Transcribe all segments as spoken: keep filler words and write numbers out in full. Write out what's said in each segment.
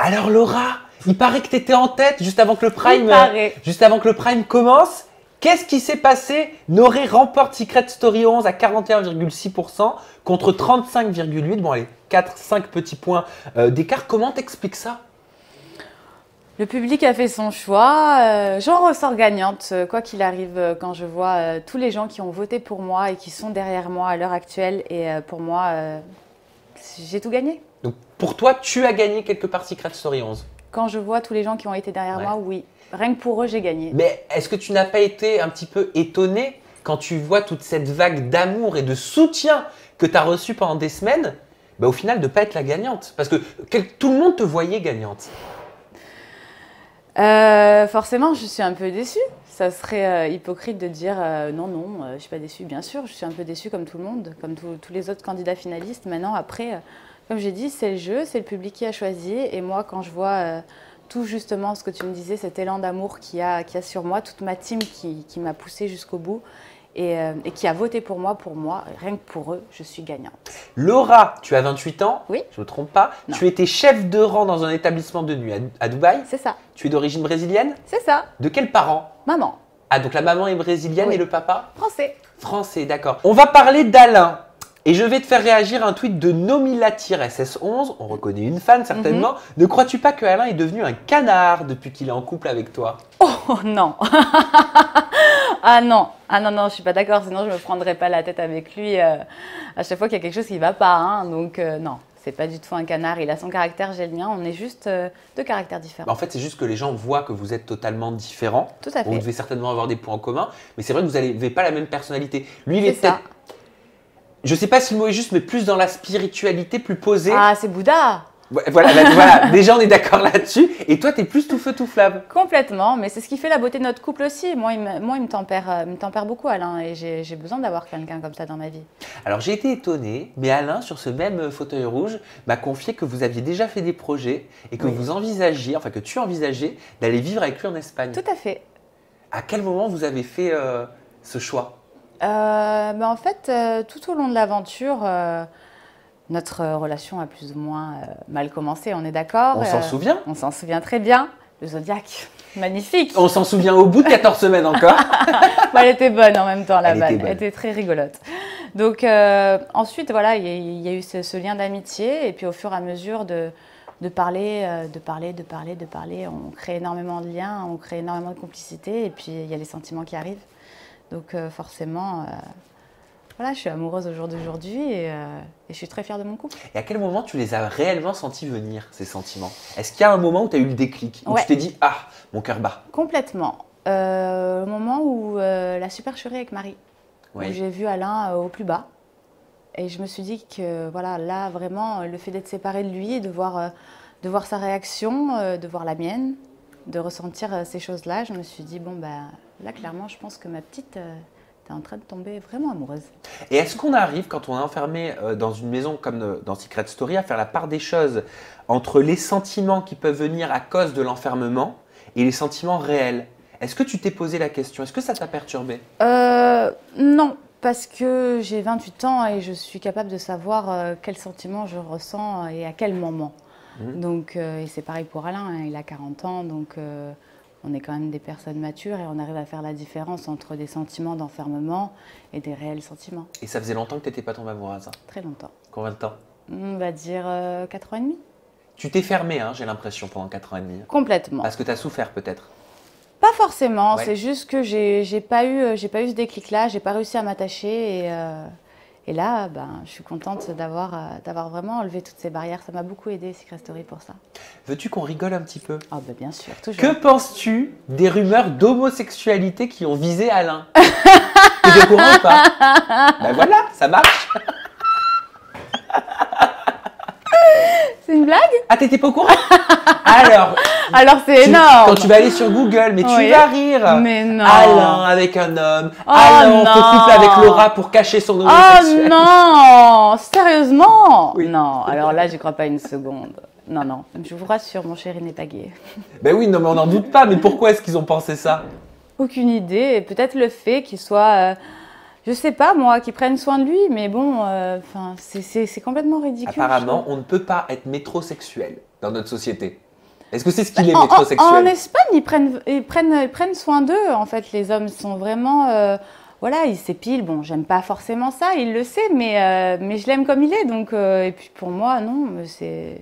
Alors Laura, il paraît que tu étais en tête juste avant que le prime, Il paraît. juste avant que le prime commence. Qu'est-ce qui s'est passé? Noré remporte Secret Story onze à quarante et un virgule six pour cent contre trente-cinq virgule huit pour cent. Bon allez, quatre cinq petits points euh, d'écart. Comment t'expliques ça? Le public a fait son choix. Euh, J'en ressors gagnante, euh, quoi qu'il arrive, euh, quand je vois euh, tous les gens qui ont voté pour moi et qui sont derrière moi à l'heure actuelle. Et euh, pour moi, euh, j'ai tout gagné. Donc pour toi, tu as gagné quelque part Secret Story onze. Quand je vois tous les gens qui ont été derrière Ouais. moi, oui. Rien que pour eux, j'ai gagné. Mais est-ce que tu n'as pas été un petit peu étonné quand tu vois toute cette vague d'amour et de soutien que tu as reçu pendant des semaines, bah, au final de ne pas être la gagnante? Parce que quel- tout le monde te voyait gagnante. Euh, forcément, je suis un peu déçue. Ça serait euh, hypocrite de dire euh, non, non, euh, je ne suis pas déçue. Bien sûr, je suis un peu déçue comme tout le monde, comme tous tous les autres candidats finalistes. Maintenant, après, euh, comme j'ai dit, c'est le jeu, c'est le public qui a choisi. Et moi, quand je vois euh, tout justement ce que tu me disais, cet élan d'amour qu'il y a, qu'il y a sur moi, toute ma team qui, qui m'a poussée jusqu'au bout et, euh, et qui a voté pour moi, pour moi, rien que pour eux, je suis gagnante. Laura, tu as vingt-huit ans, Oui. je ne me trompe pas. Non. Tu étais chef de rang dans un établissement de nuit à, à Dubaï. C'est ça, Tu es d'origine brésilienne. c'est ça, De quels parents? maman, Ah, donc la maman est brésilienne Oui. et le papa français. français, d'accord. On va parler d'Alain. Et je vais te faire réagir à un tweet de Nomila-S S onze. On reconnaît une fan certainement. Mhm. Ne crois-tu pas que Alain est devenu un canard depuis qu'il est en couple avec toi? Oh non. Ah non, ah non, non, je suis pas d'accord, sinon je me prendrais pas la tête avec lui euh, à chaque fois qu'il y a quelque chose qui va pas. Hein, donc euh, non, c'est pas du tout un canard, il a son caractère, j'ai le mien, on est juste euh, deux caractères différents. Bah, en fait, c'est juste que les gens voient que vous êtes totalement différents. Tout à Bon, vous fait. devez certainement avoir des points en commun. Mais c'est vrai que vous n'avez pas la même personnalité. Lui, il est C'est ça. peut-être, je sais pas si le mot est juste, mais plus dans la spiritualité, plus posé. Ah, c'est Bouddha. Ouais, Voilà, bah, voilà. Déjà, on est d'accord là-dessus. Et toi, tu es plus tout feu, tout flamme. Complètement, mais c'est ce qui fait la beauté de notre couple aussi. Moi, il me, moi, il me tempère, euh, il me tempère beaucoup, Alain, et j'ai j'ai besoin d'avoir quelqu'un comme ça dans ma vie. Alors j'ai été étonné, mais Alain, sur ce même fauteuil rouge, m'a confié que vous aviez déjà fait des projets et que Oui. vous envisagiez, enfin que tu envisageais d'aller vivre avec lui en Espagne. Tout à fait. À quel moment vous avez fait euh, ce choix? Euh, ben, en fait, euh, tout au long de l'aventure, euh, notre euh, relation a plus ou moins euh, mal commencé, on est d'accord? On s'en Euh, souvient On s'en souvient très bien. Le Zodiac, magnifique. On s'en souvient au bout de quatorze semaines encore. Bon, elle était bonne en même temps, la Elle vanne. était bonne. Elle était très rigolote. Donc euh, ensuite, voilà, il y, a- il y a eu ce, ce lien d'amitié. Et puis au fur et à mesure de, de parler, euh, de parler, de parler, de parler, on crée énormément de liens, on crée énormément de complicité. Et puis il y a les sentiments qui arrivent. Donc euh, forcément, euh, voilà, je suis amoureuse au jour d'aujourd'hui et, euh, et je suis très fière de mon couple. Et à quel moment tu les as réellement sentis venir, ces sentiments? Est-ce qu'il y a un moment où tu as eu le déclic, où Ouais. tu t'es dit « Ah, mon cœur bat Complètement. Euh, le moment où euh, la supercherie avec Marie, ». où Oui. j'ai vu Alain euh, au plus bas. Et je me suis dit que voilà, là, vraiment, euh, le fait d'être séparée de lui, de voir, euh, de voir sa réaction, euh, de voir la mienne, de ressentir euh, ces choses-là, je me suis dit, bon, bah, là, clairement, je pense que ma petite euh, est en train de tomber vraiment amoureuse. Et est-ce qu'on arrive, quand on est enfermé euh, dans une maison comme euh, dans Secret Story, à faire la part des choses entre les sentiments qui peuvent venir à cause de l'enfermement et les sentiments réels? Est-ce que tu t'es posé la question? Est-ce que ça t'a perturbé? Euh, non, parce que j'ai vingt-huit ans et je suis capable de savoir euh, quels sentiments je ressens et à quel moment. Mhm. Donc, euh, et c'est pareil pour Alain, hein, il a quarante ans, donc euh, on est quand même des personnes matures et on arrive à faire la différence entre des sentiments d'enfermement et des réels sentiments. Et ça faisait longtemps que tu n'étais pas tombée amoureuse, hein? Très longtemps. Combien de temps? On va dire euh, quatre ans et demi. Tu t'es fermée, hein, j'ai l'impression, pendant quatre ans et demi. Complètement. Parce que tu as souffert peut-être. Pas forcément, Ouais. c'est juste que j'ai j'ai pas eu, euh, j'ai pas eu ce déclic-là, j'ai pas réussi à m'attacher et, euh, et là, ben, je suis contente d'avoir euh, d'avoir vraiment enlevé toutes ces barrières. Ça m'a beaucoup aidé, Secret Story, pour ça. Veux-tu qu'on rigole un petit peu? Ah ben bien sûr, toujours. Que penses-tu des rumeurs d'homosexualité qui ont visé Alain? T'es au courant ou pas? Ben voilà, ça marche. C'est une blague? Ah, t'étais pas au courant? Alors, Alors c'est tu- énorme. quand tu vas aller sur Google, mais tu Oui. vas rire. Mais non. Alain avec un homme. Oh Alain fait non. couple avec Laura pour cacher son Oh homosexualité. non, sérieusement? Oui. Non, alors là, j'y crois pas une seconde. Non, non, je vous rassure, mon chéri n'est pas gay. Ben oui, non, mais on n'en doute pas. Mais pourquoi est-ce qu'ils ont pensé ça? Aucune idée, et peut-être le fait qu'il soit, euh, je sais pas moi, qu'il prenne soin de lui, mais bon, euh, enfin, c'est c'est- c'est complètement ridicule. je Apparemment, trouve. on ne peut pas être métrosexuel dans notre société. Est-ce que c'est ce qu'il est, En, en- métrosexuel? en Espagne, ils prennent, ils prennent, ils prennent soin d'eux. En fait, les hommes sont vraiment, euh, voilà, ils s'épilent. Bon, j'aime pas forcément ça, il le sait, mais, euh, mais je l'aime comme il est. Donc, euh, et puis pour moi, non, c'est,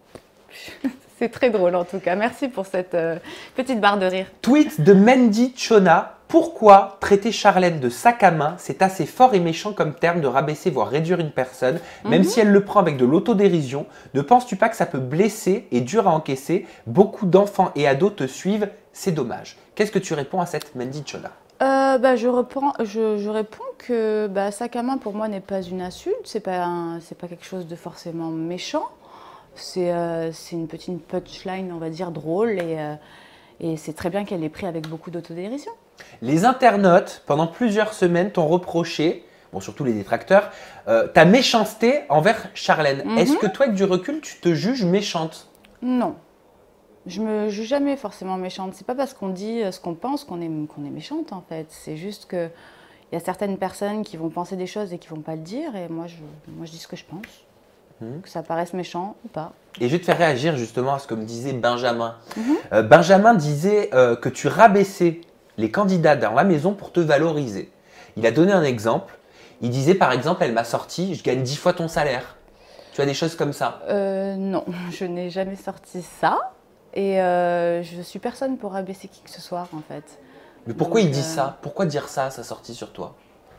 c'est très drôle en tout cas. Merci pour cette euh, petite barre de rire. Tweet de Mandy Chona. Pourquoi traiter Charlène de sac à main, c'est assez fort et méchant comme terme de rabaisser voire réduire une personne, même Mhm. si elle le prend avec de l'autodérision. Ne penses-tu pas que ça peut blesser et dur à encaisser? Beaucoup d'enfants et ados te suivent, c'est dommage. Qu'est-ce que tu réponds à cette Mandy Chona? Euh, bah, je, reprends, je, je réponds que bah, sac à main pour moi n'est pas une insulte, c'est pas, un- c'est pas quelque chose de forcément méchant. C'est euh, c'est une petite punchline, on va dire, drôle et, euh, et c'est très bien qu'elle l'ait pris avec beaucoup d'autodérision. Les internautes, pendant plusieurs semaines, t'ont reproché, bon surtout les détracteurs, euh, ta méchanceté envers Charlène. Mhm. Est-ce que toi, avec du recul, tu te juges méchante? Non, je me juge jamais forcément méchante. C'est pas parce qu'on dit euh, ce qu'on pense qu'on est, qu'on est méchante en fait. C'est juste que il y a certaines personnes qui vont penser des choses et qui vont pas le dire et moi je, moi, je dis ce que je pense. Mhm. Que ça paraisse méchant ou pas. Et je vais te faire réagir justement à ce que me disait Benjamin. Mhm. Euh, Benjamin disait euh, que tu rabaissais les candidats dans la maison pour te valoriser. Il a donné un exemple. Il disait par exemple, elle m'a sorti, je gagne dix fois ton salaire. Tu as des choses comme ça. Euh, non, je n'ai jamais sorti ça. Et euh, je suis personne pour abaisser qui que ce soit, en fait. Mais pourquoi Donc, il dit euh, ça? Pourquoi dire ça à sa sortie sur toi?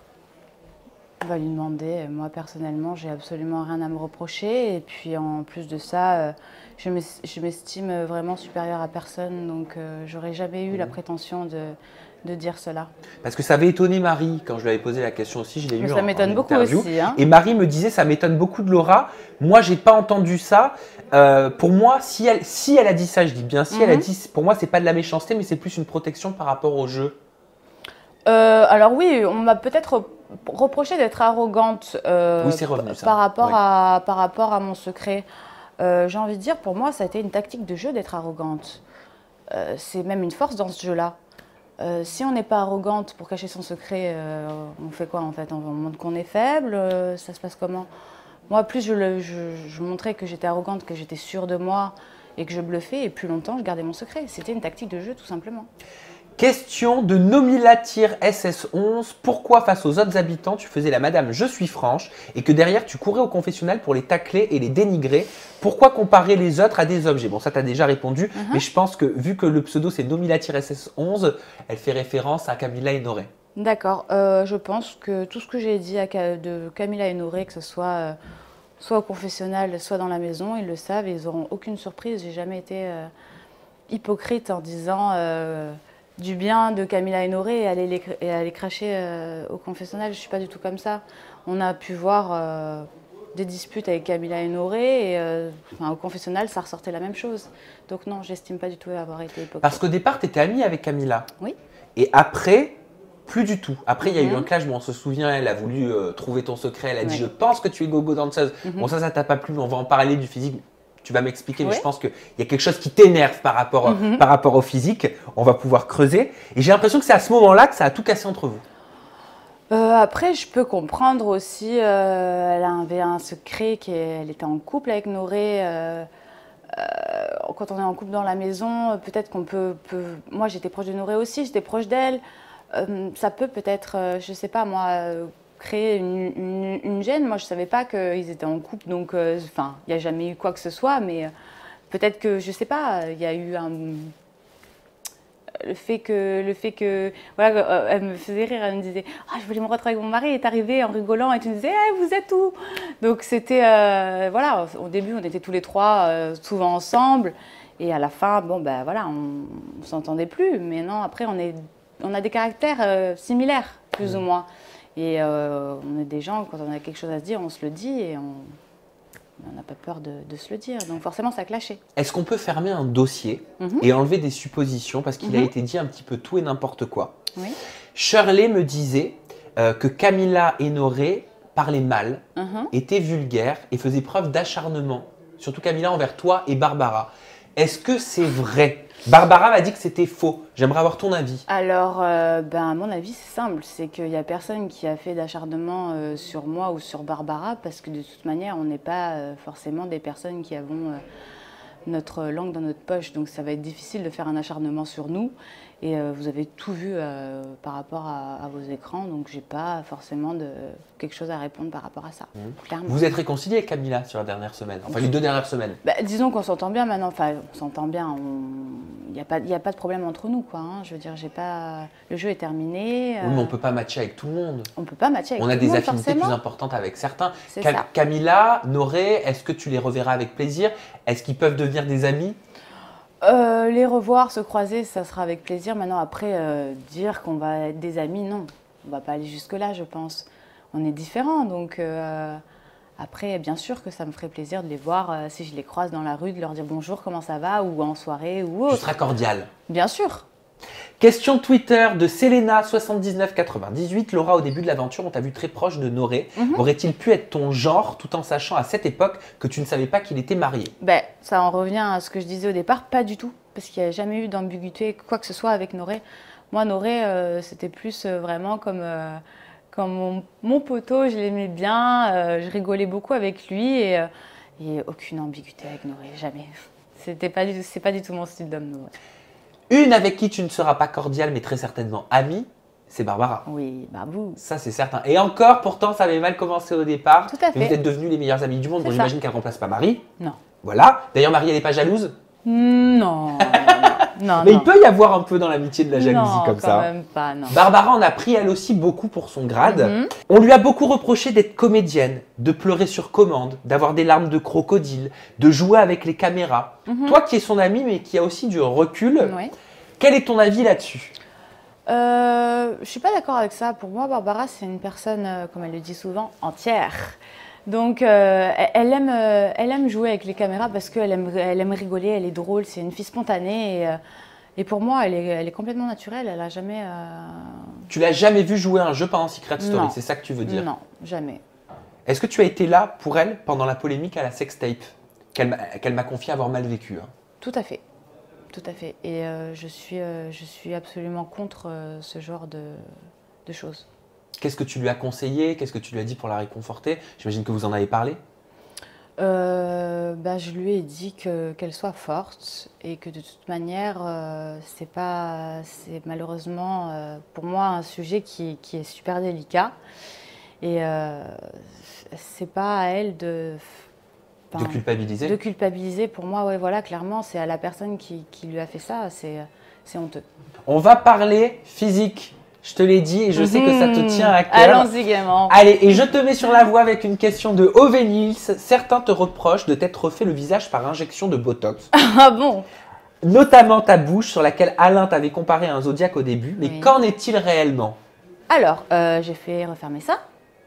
On va lui demander. Moi, personnellement, j'ai absolument rien à me reprocher. Et puis, en plus de ça, euh, je m'es- je m'estime vraiment supérieure à personne. Donc, euh, j'aurais jamais eu la prétention de, de dire cela. Parce que ça avait étonné Marie quand je lui avais posé la question aussi. Je l'ai Mais eu ça en, m'étonne en beaucoup interview. aussi, hein. Et Marie me disait, ça m'étonne beaucoup de Laura. Moi, j'ai pas entendu ça. Euh, pour moi, si elle, si elle a dit ça, je dis bien si elle a Mhm. dit, pour moi, c'est pas de la méchanceté, mais c'est plus une protection par rapport au jeu. Euh, alors oui, on m'a peut-être rep- reproché d'être arrogante euh, Oui, c'est revenu, ça. par rapport, Oui. à, par rapport à mon secret. Euh, j'ai envie de dire, pour moi, ça a été une tactique de jeu d'être arrogante. Euh, c'est même une force dans ce jeu-là. Euh, si on n'est pas arrogante pour cacher son secret, euh, on fait quoi en fait? On montre qu'on est faible, euh, ça se passe comment? Moi, plus je, le- je- je montrais que j'étais arrogante, que j'étais sûre de moi et que je bluffais, et plus longtemps je gardais mon secret. C'était une tactique de jeu tout simplement. Question de Nomila-S S onze. Pourquoi face aux autres habitants, tu faisais la madame je suis franche et que derrière tu courais au confessionnal pour les tacler et les dénigrer? Pourquoi comparer les autres à des objets? Bon, ça t'as déjà répondu, Mhm. mais je pense que vu que le pseudo c'est Nomila-S S onze, elle fait référence à Camilla et Noré. D'accord. Euh, je pense que tout ce que j'ai dit à Ca- de Camilla et Noré, que ce soit, euh, soit au confessionnal, soit dans la maison, ils le savent et ils n'auront aucune surprise. J'ai jamais été euh, hypocrite en disant euh, du bien de Camilla et Noré et aller les, cr- et aller cracher euh, au confessionnal. Je ne suis pas du tout comme ça. On a pu voir euh, des disputes avec Camilla et Noré et euh, enfin, au confessionnal, ça ressortait la même chose. Donc non, j'estime pas du tout avoir été hypocrite. Parce qu'au départ, tu étais amie avec Camilla. Oui. Et après, plus du tout. Après, il y a eu Mhm. un clash, bon, on se souvient, elle a voulu euh, trouver ton secret, elle a dit Ouais. je pense que tu es gogo danseuse. Mhm. Bon, ça, ça t'a pas plu, mais on va en parler du physique. Tu vas m'expliquer, mais Ouais. je pense qu'il y a quelque chose qui t'énerve par, rapport, Mhm. par rapport au physique. On va pouvoir creuser. Et j'ai l'impression que c'est à ce moment-là que ça a tout cassé entre vous. Euh, après, je peux comprendre aussi, euh, elle avait un secret qu'elle était en couple avec Noré. euh, euh, quand on est en couple dans la maison, euh, peut-être qu'on peut, peut- Moi, j'étais proche de Noré aussi, j'étais proche d'elle. Euh, ça peut peut-être, euh, je sais pas moi, euh, créer une, une- une gêne. Moi, je savais pas qu'ils étaient en couple, donc, euh, enfin, il n'y a jamais eu quoi que ce soit, mais euh, peut-être que, je sais pas, il y a eu un le fait que, le fait que, voilà, euh, elle me faisait rire, elle me disait, ah, je voulais me retrouver avec mon mari, il est arrivé en rigolant, et tu me disais, Eh, vous êtes où? Donc c'était, euh, voilà, au début on était tous les trois euh, souvent ensemble, et à la fin, bon ben voilà, on, on s'entendait plus, mais non, après on est, on a des caractères euh, similaires, plus ou moins, et euh, on est des gens, quand on a quelque chose à se dire, on se le dit, et on on n'a pas peur de, de se le dire, donc forcément ça clashait. Est-ce qu'on peut fermer un dossier Mhm. et enlever des suppositions parce qu'il a Mhm. été dit un petit peu tout et n'importe quoi? Oui. Shirley me disait euh, que Camilla et Noré parlaient mal, Mhm. étaient vulgaires et faisaient preuve d'acharnement, surtout Camilla envers toi et Barbara. Est-ce que c'est vrai? Barbara m'a dit que c'était faux. J'aimerais avoir ton avis. Alors, euh, ben, à mon avis, c'est simple. C'est qu'il n'y a personne qui a fait d'acharnement euh, sur moi ou sur Barbara, parce que de toute manière, on n'est pas euh, forcément des personnes qui avons euh, notre langue dans notre poche, donc ça va être difficile de faire un acharnement sur nous. Et euh, vous avez tout vu euh, par rapport à, à vos écrans, donc j'ai pas forcément de, quelque chose à répondre par rapport à ça, Mmh. clairement. Vous êtes réconcilié avec Camilla sur la dernière semaine, enfin les deux dernières semaines. Bah, disons qu'on s'entend bien maintenant, enfin on s'entend bien, il n'y a, a pas de problème entre nous, quoi. Hein. Je veux dire, j'ai pas, le jeu est terminé. Oui, mais on ne peut pas matcher avec tout le monde. On ne peut pas matcher avec on tout a le des monde, affinités forcément. plus importantes avec certains. C'est Cam ça. Camilla, Noré, est-ce que tu les reverras avec plaisir? Est-ce qu'ils peuvent devenir des amis? Euh, les revoir, se croiser, ça sera avec plaisir. Maintenant, après, euh, dire qu'on va être des amis, non. On ne va pas aller jusque-là, je pense. On est différents, donc euh, après, bien sûr que ça me ferait plaisir de les voir euh, si je les croise dans la rue, de leur dire bonjour, comment ça va, ou en soirée, ou autre. Tu seras cordial. Bien sûr. Question Twitter de Selena soixante-dix-neuf quatre-vingt-dix-huit. Laura, au début de l'aventure, on t'a vu très proche de Noré. Mm-hmm. Aurait-il pu être ton genre tout en sachant à cette époque que tu ne savais pas qu'il était marié? Ben, ça en revient à ce que je disais au départ, pas du tout. Parce qu'il n'y a jamais eu d'ambiguïté, quoi que ce soit avec Noré. Moi, Noré, euh, c'était plus euh, vraiment comme, euh, comme mon, mon poteau, je l'aimais bien, euh, je rigolais beaucoup avec lui et, euh, et aucune ambiguïté avec Noré, jamais. C'était pas du, c'est pas du tout mon style d'homme, Noré. Une avec qui tu ne seras pas cordial, mais très certainement amie, c'est Barbara. Oui, bah vous. Ça, c'est certain. Et encore, pourtant, ça avait mal commencé au départ. Tout à fait. Mais vous êtes devenus les meilleurs amis du monde. Bon, j'imagine qu'elle ne remplace pas Marie. Non. Voilà. D'ailleurs, Marie, elle n'est pas jalouse? Non, non, non. Mais non. il peut y avoir un peu dans l'amitié de la jalousie non, comme quand ça. même pas, non. Barbara en a pris elle aussi beaucoup pour son grade. Mm-hmm. On lui a beaucoup reproché d'être comédienne, de pleurer sur commande, d'avoir des larmes de crocodile, de jouer avec les caméras. Mm-hmm. Toi qui es son amie mais qui a aussi du recul, Oui. quel est ton avis là-dessus? Euh, je suis pas d'accord avec ça. Pour moi, Barbara, c'est une personne, euh, comme elle le dit souvent, entière. Donc, euh, elle, aime, euh, elle aime jouer avec les caméras parce qu'elle aime, elle aime rigoler, elle est drôle, c'est une fille spontanée. Et, euh, et pour moi, elle est, elle est complètement naturelle. Elle a jamais. Euh... Tu l'as jamais vu jouer à un jeu pendant Secret Story, Non. c'est ça que tu veux dire? Non, jamais. Est-ce que tu as été là pour elle pendant la polémique à la sextape qu'elle m'a qu'elle m'a confié avoir mal vécu, hein? Tout à fait. Tout à fait. Et euh, je, suis, euh, je suis absolument contre euh, ce genre de, de choses. Qu'est-ce que tu lui as conseillé? Qu'est-ce que tu lui as dit pour la réconforter? J'imagine que vous en avez parlé. Euh, bah, je lui ai dit que, qu'elle soit forte et que de toute manière, euh, c'est pas, c'est malheureusement euh, pour moi un sujet qui, qui est super délicat. Et euh, c'est pas à elle de. De culpabiliser? De culpabiliser, pour moi, ouais, voilà, clairement, c'est à la personne qui, qui lui a fait ça, c'est, c'est honteux. On va parler physique. Je te l'ai dit et je mmh. sais que ça te tient à cœur. Allons-y gaiement. Allez, et je te mets sur la voie avec une question de Ovenils. Certains te reprochent de t'être refait le visage par injection de Botox. Ah bon? Notamment ta bouche sur laquelle Alain t'avait comparé à un zodiaque au début. Mais oui. Qu'en est-il réellement? Alors, euh, j'ai fait refermer ça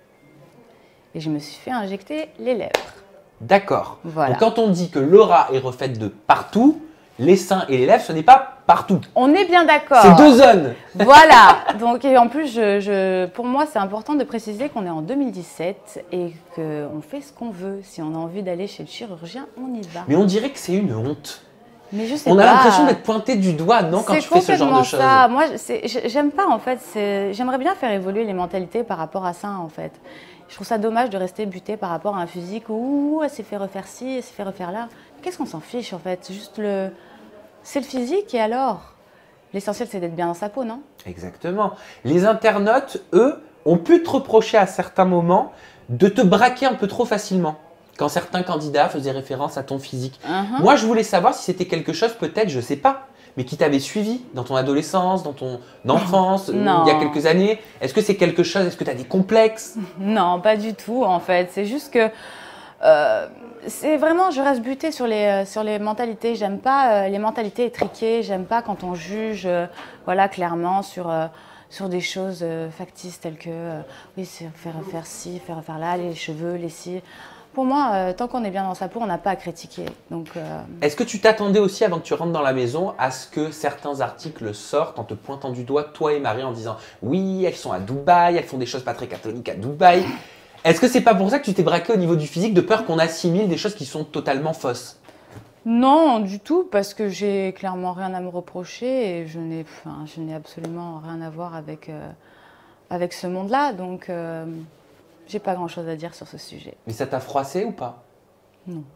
et je me suis fait injecter les lèvres. D'accord. Voilà. Donc quand on dit que Laura est refaite de partout, les seins et les lèvres, ce n'est pas partout. On est bien d'accord. C'est deux zones. Voilà. Donc, et en plus, je, je, pour moi, c'est important de préciser qu'on est en deux mille dix-sept et qu'on fait ce qu'on veut. Si on a envie d'aller chez le chirurgien, on y va. Mais on dirait que c'est une honte. Mais je sais on pas. a l'impression d'être pointé du doigt, non, quand tu fais ce genre de choses. Ça. Moi, j'aime pas, en fait. J'aimerais bien faire évoluer les mentalités par rapport à ça, en fait. Je trouve ça dommage de rester buté par rapport à un physique où elle s'est fait refaire ci, elle s'est fait refaire là. Qu'est-ce qu'on s'en fiche, en fait? Juste le... C'est le physique et alors? L'essentiel, c'est d'être bien dans sa peau, non? Exactement. Les internautes, eux, ont pu te reprocher à certains moments de te braquer un peu trop facilement quand certains candidats faisaient référence à ton physique. Uh-huh. Moi, je voulais savoir si c'était quelque chose, peut-être, je sais pas, mais qui t'avait suivi dans ton adolescence, dans ton enfance, il y a quelques années. Est-ce que c'est quelque chose, est-ce que tu as des complexes? Non, pas du tout, en fait. C'est juste que... Euh, c'est vraiment, je reste butée sur les, sur les mentalités. J'aime pas euh, les mentalités étriquées. J'aime pas quand on juge, euh, voilà, clairement sur, euh, sur des choses euh, factices telles que, euh, oui, c'est faire faire ci, faire faire là, les cheveux, les cils. Pour moi, euh, tant qu'on est bien dans sa peau, on n'a pas à critiquer. Donc, euh... est-ce que tu t'attendais aussi, avant que tu rentres dans la maison, à ce que certains articles sortent en te pointant du doigt, toi et Marie, en disant « Oui, elles sont à Dubaï, elles font des choses pas très catholiques à Dubaï ». Est-ce que c'est pas pour ça que tu t'es braqué au niveau du physique, de peur qu'on assimile des choses qui sont totalement fausses? Non, du tout, parce que j'ai clairement rien à me reprocher et je n'ai enfin, je n'ai absolument rien à voir avec, euh, avec ce monde-là. Donc, euh, j'ai pas grand-chose à dire sur ce sujet. Mais ça t'a froissé ou pas? Non,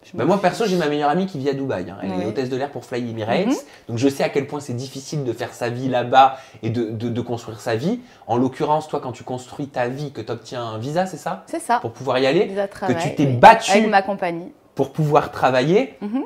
Bah moi perso j'ai ma meilleure amie qui vit à Dubaï, hein. Elle Oui. est hôtesse de l'air pour Fly Emirates, Mhm. donc je sais à quel point c'est difficile de faire sa vie là-bas et de, de, de construire sa vie. En l'occurrence toi quand tu construis ta vie, que tu obtiens un visa, c'est ça? C'est ça. Pour pouvoir y aller, Visa de que travail, tu t'es oui. battu Avec ma compagnie. pour pouvoir travailler, Mhm.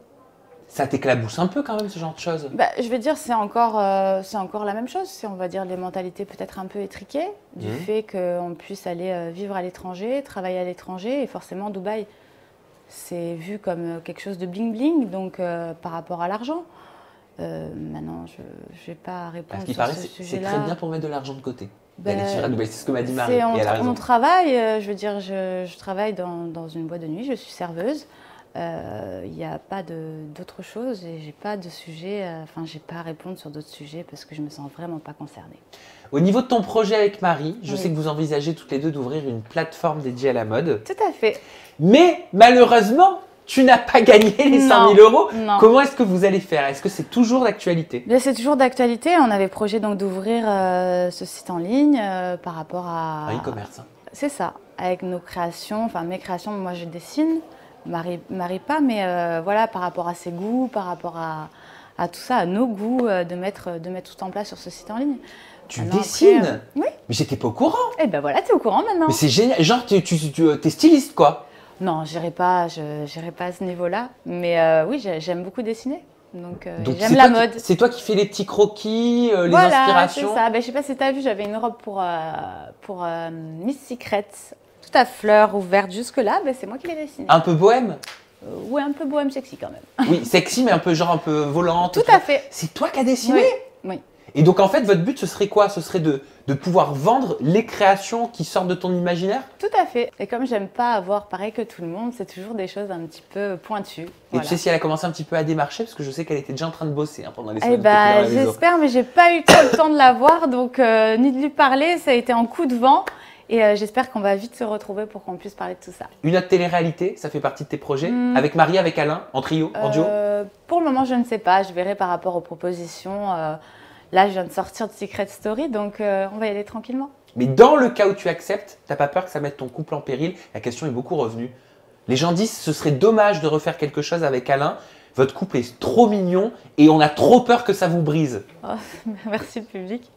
ça t'éclabousse un peu quand même ce genre de choses. Bah, je vais dire, c'est encore, euh, c'est encore la même chose. C'est, on va dire, les mentalités peut-être un peu étriquées du Mhm. fait qu'on puisse aller euh, vivre à l'étranger, travailler à l'étranger. Et forcément, Dubaï, c'est vu comme euh, quelque chose de bling-bling, donc euh, par rapport à l'argent. Euh, maintenant, je ne vais pas répondre Parce qu'il sur paraît ce c'est c'est sujet-là. très bien pour mettre de l'argent de côté. Ben, D'aller vivre à Dubaï, c'est ce que m'a dit Marie, C'est- et on, elle a tra- on raison. travaille, euh, je veux dire, je, je travaille dans, dans une boîte de nuit, je suis serveuse. Euh, Il n'y a pas de- d'autre chose et j'ai pas de sujet, euh, enfin, j'ai pas à répondre sur d'autres sujets parce que je me sens vraiment pas concernée. Au niveau de ton projet avec Marie, je Oui. sais que vous envisagez toutes les deux d'ouvrir une plateforme dédiée à la mode. Tout à fait. Mais malheureusement, tu n'as pas gagné les Non. cent mille euros. Non. Comment est-ce que vous allez faire? Est-ce que c'est toujours d'actualité? Bien, c'est toujours d'actualité. On avait projet donc d'ouvrir euh, ce site en ligne euh, par rapport à. Un e-commerce. hein. C'est ça, avec nos créations, enfin mes créations, moi je dessine, Marie, Marie pas, mais euh, voilà, par rapport à ses goûts, par rapport à, à tout ça, à nos goûts, euh, de, mettre, de mettre tout en place sur ce site en ligne. Tu Maintenant, dessines? après, euh, Oui. Mais j'étais pas au courant. Et ben voilà, t'es au courant maintenant. Mais c'est génial. Genre, tu, tu, tu- t'es styliste quoi? Non, j'irai pas, je j'irai pas à ce niveau-là, mais euh, oui, j'ai- j'aime beaucoup dessiner, donc, euh, Donc, j'aime c'est la toi mode. qui- C'est toi qui fais les petits croquis, euh, les Voilà, c'est inspirations? ça. Ben, je sais pas si tu as vu, j'avais une robe pour, euh, pour euh, Miss Secret, tout à fleurs ouvertes jusque-là, ben, c'est moi qui l'ai dessinée. Un peu bohème? Euh, ouais, un peu bohème sexy quand même. Oui, sexy, mais un peu genre un peu volante. Tout à fait. C'est toi qui as dessiné? Oui, oui. Et donc en fait, votre but, ce serait quoi? Ce serait de, de pouvoir vendre les créations qui sortent de ton imaginaire? Tout à fait. Et comme j'aime pas avoir pareil que tout le monde, c'est toujours des choses un petit peu pointues. Et Voilà. tu sais si elle a commencé un petit peu à démarcher? Parce que je sais qu'elle était déjà en train de bosser hein, pendant les Eh semaines que tu étais dans ben, la maison. j'espère, mais j'ai pas eu trop le temps de la voir, donc euh, ni de lui parler. Ça a été en coup de vent. Et euh, j'espère qu'on va vite se retrouver pour qu'on puisse parler de tout ça. Une autre télé-réalité, ça fait partie de tes projets? Hmm. Avec Marie, avec Alain, en trio, en duo? Euh, pour le moment, je ne sais pas. Je verrai par rapport aux propositions. Euh, là, je viens de sortir de Secret Story, donc euh, on va y aller tranquillement. Mais dans le cas où tu acceptes, t'as pas peur que ça mette ton couple en péril? La question est beaucoup revenue. Les gens disent ce serait dommage de refaire quelque chose avec Alain. Votre couple est trop mignon et on a trop peur que ça vous brise. Oh, merci le public.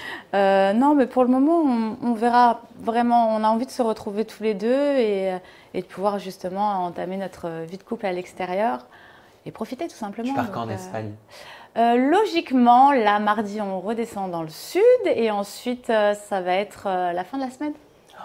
Euh, non, mais pour le moment, on, on verra vraiment. On a envie de se retrouver tous les deux et, et de pouvoir justement entamer notre vie de couple à l'extérieur et profiter tout simplement. Tu pars quand en Donc, euh, Espagne? euh, Logiquement, là, mardi, on redescend dans le sud et ensuite, euh, ça va être euh, la fin de la semaine.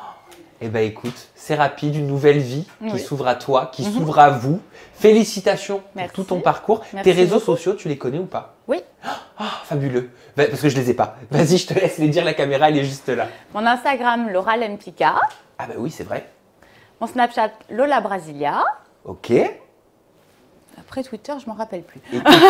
Eh ben écoute, c'est rapide, une nouvelle vie qui Oui. s'ouvre à toi, qui Mhm. s'ouvre à vous. Félicitations Merci. pour tout ton parcours. Merci Tes réseaux beaucoup. sociaux, tu les connais ou pas? Oui. Ah, fabuleux. Va- Parce que je les ai pas. Vas-y, je te laisse les dire, la caméra, elle est juste là. Mon Instagram, Laura Lempicka. Ah bah oui, c'est vrai. Mon Snapchat, Lola Brasilia. Ok. Après Twitter, je m'en rappelle plus.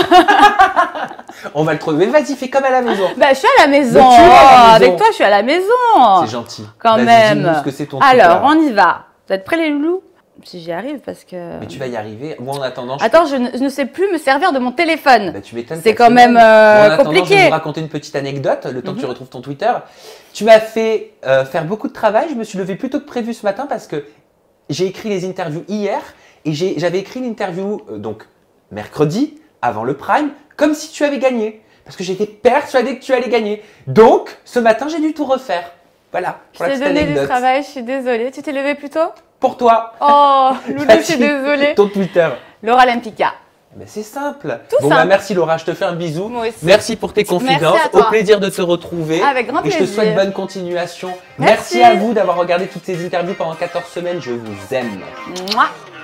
On va le trouver. Mais vas-y, fais comme à la maison. Bah, je suis à la maison. Mais tu es à la maison. Avec toi, je suis à la maison. C'est gentil. Quand Vas-y, même. dis-nous ce que c'est ton Alors, Twitter. on y va. Vous êtes prêts les loulous? Si j'y arrive, parce que... Mais tu vas y arriver. Moi, en attendant, je... Attends, je ne, je ne sais plus me servir de mon téléphone. Bah, tu m'étonnes. C'est ta quand même semaine. euh, Bon, en attendant, je vais compliqué. vous raconter une petite anecdote, le temps que tu Mhm. retrouves ton Twitter. Tu m'as fait euh, faire beaucoup de travail. Je me suis levé plus tôt que prévu ce matin parce que j'ai écrit les interviews hier et j'ai- j'avais écrit l'interview euh, donc mercredi avant le Prime, comme si tu avais gagné. Parce que j'étais persuadée que tu allais gagner. Donc, ce matin, j'ai dû tout refaire. Voilà, Je pour la t'ai petite donné du anecdote. travail, je suis désolée. Tu t'es levé plus tôt? Pour toi, Oh, Loulou, je suis Vas-y, désolée. ton Twitter. Laura Lempicka. Ben, c'est simple. Tout bon, simple. bah, merci Laura, je te fais un bisou. Moi aussi. Merci pour tes confidences. Merci à toi. Au plaisir de te retrouver. Avec grand Et je te plaisir. souhaite bonne continuation. Merci. Merci à vous d'avoir regardé toutes ces interviews pendant quatorze semaines. Je vous aime. Mouah.